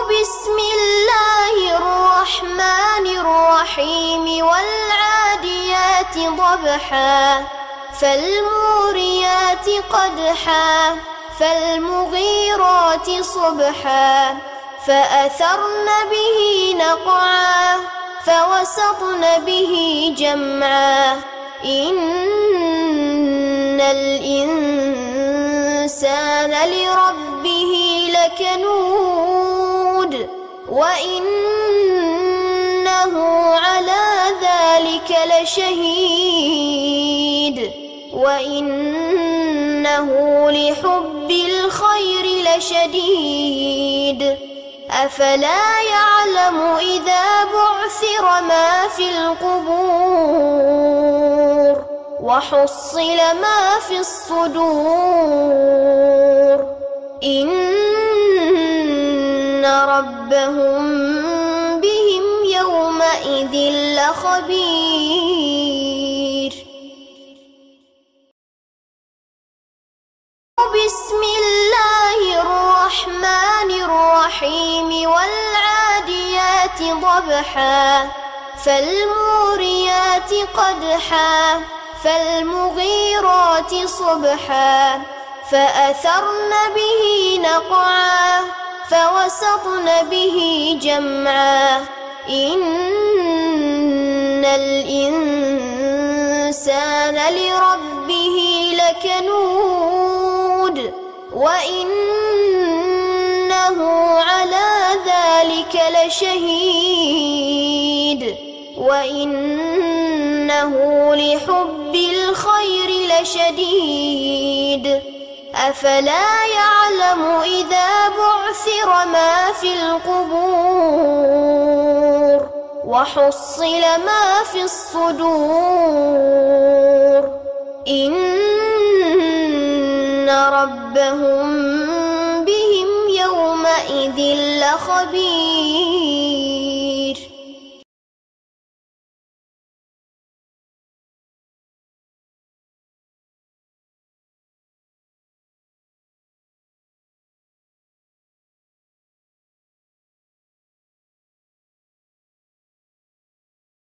بسم الله الرحمن الرحيم والعاديات ضبحا فالموريات قدحا فالمغيرات صبحا فأثرن به نقعا فوسطن به جمعا إن الإنسان لربه لكنود وإنه على ذلك لشهيد وإنه لحب الخير لشديد أفلا يعلم إذا بعثر ما في القبور وحصل ما في الصدور إن ربهم بهم يومئذ لخبير بسم الله الرحمن الرحيم والعاديات ضبحا فالموريات قدحا فالمغيرات صبحا فأثرن به نقعا فوسطن به جمعا إن الإنسان لربه لكنود وإنه على ذلك لشهيد وإنه لحب الخير لشديد أفلا يعلم إذا بعثر ما في القبور وحصل ما في الصدور إن ربهم بهم يومئذ لخبير